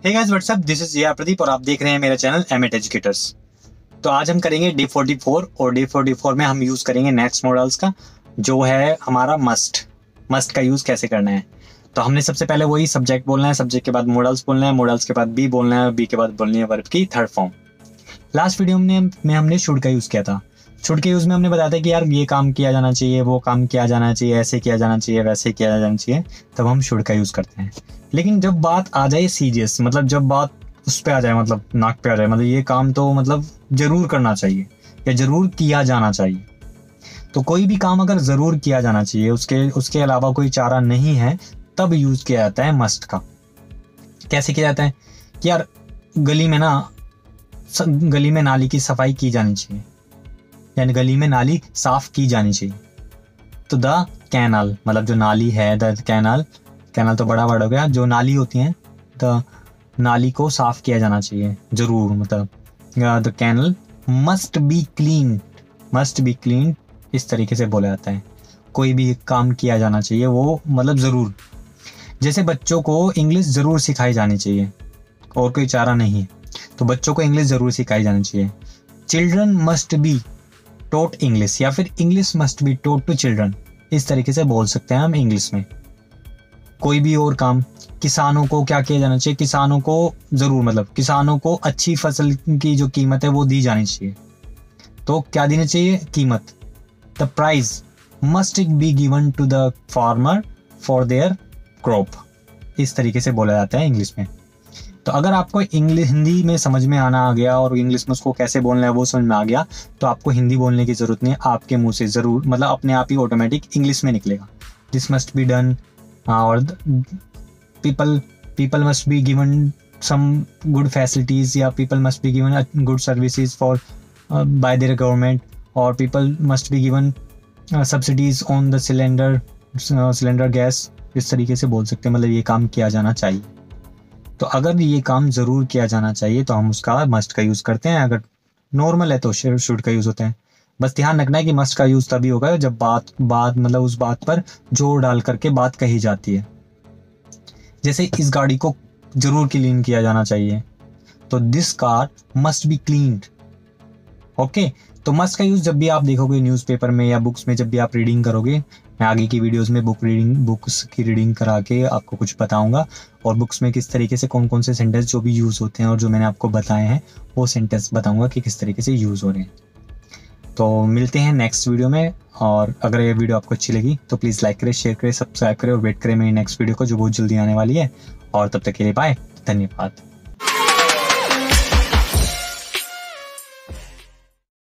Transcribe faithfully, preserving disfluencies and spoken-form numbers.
Hey guys what's up, this is Jiya Pradeep और आप देख रहे हैं मेरा चैनल एमएट एजुकेटर्स। तो आज हम करेंगे डी फोर्टी फोर और डी फोर्टी फोर में हम यूज़ करेंगे नेक्स्ट मॉडल्स का, जो है हमारा मस्ट मस्ट का यूज़ कैसे करना है। तो हमने सबसे पहले वही सब्जेक्ट बोलना है, सब्जेक्ट के बाद मॉडल्स बोलना है, मॉडल्स के बाद बी बोलना है, बी के बाद बोलनी है वर्ब की थर्ड फॉर्म। लास्ट वीडियो में में हमने शुड का यूज़ किया था। शुड के यूज़ में हमने बताया था कि यार ये काम किया जाना चाहिए, वो काम किया जाना चाहिए, ऐसे किया जाना चाहिए, वैसे किया जाना चाहिए, तब हम शुड का यूज़ करते हैं। लेकिन जब बात आ जाए सीरियस, मतलब जब बात उस पे आ जाए, मतलब नाक पे आ जाए, मतलब ये काम तो मतलब ज़रूर करना चाहिए या ज़रूर किया जाना चाहिए, तो कोई भी काम अगर ज़रूर किया जाना चाहिए, उसके उसके अलावा कोई चारा नहीं है, तब यूज़ किया जाता है मस्ट का। कैसे किया जाता है कि यार गली में ना गली में नाली की सफाई की जानी चाहिए, यानी गली में नाली साफ की जानी चाहिए। तो द कैनाल, मतलब जो नाली है, द कैनाल, कैनाल तो बड़ा वर्ड हो गया, जो नाली होती है, द नाली को साफ किया जाना चाहिए जरूर। मतलब the canal must be clean, must be clean इस तरीके से बोला जाता है। कोई भी काम किया जाना चाहिए वो मतलब ज़रूर। जैसे बच्चों को इंग्लिश ज़रूर सिखाई जानी चाहिए और कोई चारा नहीं है, तो बच्चों को इंग्लिश ज़रूर सिखाई जानी चाहिए। Children must be taught English, या फिर English must be taught to children, इस तरीके से बोल सकते हैं हम इंग्लिश में। कोई भी और काम, किसानों को क्या किया जाना चाहिए, किसानों को ज़रूर, मतलब किसानों को अच्छी फसल की जो कीमत है वो दी जानी चाहिए। तो क्या देनी चाहिए? कीमत। The price must be given to the farmer for their crop, इस तरीके से बोला जाता है इंग्लिश में। तो अगर आपको इंग्लिश हिंदी में समझ में आना आ गया और इंग्लिश में उसको कैसे बोलना है वो समझ में आ गया, तो आपको हिंदी बोलने की ज़रूरत नहीं है, आपके मुंह से ज़रूर, मतलब अपने आप ही ऑटोमेटिक इंग्लिश में निकलेगा। दिस मस्ट बी डन, और people people must be given some good facilities, या people must be given good services for by their government, और people must be given subsidies on the cylinder cylinder gas, इस तरीके से बोल सकते हैं। मतलब ये काम किया जाना चाहिए। तो अगर ये काम ज़रूर किया जाना चाहिए तो हम उसका मस्ट का यूज़ करते हैं। अगर नॉर्मल है तो शुड का यूज़ होता है। बस ध्यान रखना है कि मस्ट का यूज़ तभी होगा जब बात बात मतलब उस बात पर जोर डाल करके बात कही जाती है। जैसे इस गाड़ी को ज़रूर क्लीन किया जाना चाहिए, तो this car must be cleaned. Okay, तो मस्ट का यूज़ जब भी आप देखोगे न्यूज़पेपर में या बुक्स में, जब भी आप रीडिंग करोगे, मैं आगे की वीडियोस में बुक रीडिंग बुक्स की रीडिंग करा के आपको कुछ बताऊंगा, और बुक्स में किस तरीके से कौन कौन से सेंटेंस जो भी यूज़ होते हैं और जो मैंने आपको बताए हैं वो सेंटेंस बताऊंगा कि किस तरीके से यूज़ हो रहे हैं। तो मिलते हैं नेक्स्ट वीडियो में, और अगर ये वीडियो आपको अच्छी लगी तो प्लीज़ लाइक करें, शेयर करें, सब्सक्राइब करें और वेट करें मेरी नेक्स्ट वीडियो को जो बहुत जल्दी आने वाली है। और तब तक के लिए बाय, धन्यवाद।